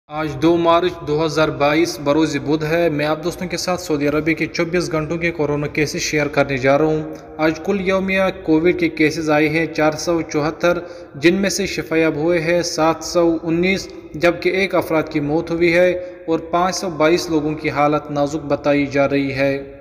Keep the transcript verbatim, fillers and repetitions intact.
आज दो मार्च दो हज़ार बाईस बरोज़ बुध है। मैं आप दोस्तों के साथ सऊदी अरब के चौबीस घंटों के कोरोना केसेस शेयर करने जा रहा हूं। आज कुल यौमिया कोविड के केसेस आए हैं चार सौ चौहत्तर, जिनमें से शिफायाब हुए हैं सात सौ उन्नीस, जबकि एक अफराद की मौत हुई है और पाँच सौ बाईस लोगों की हालत नाजुक बताई जा रही है।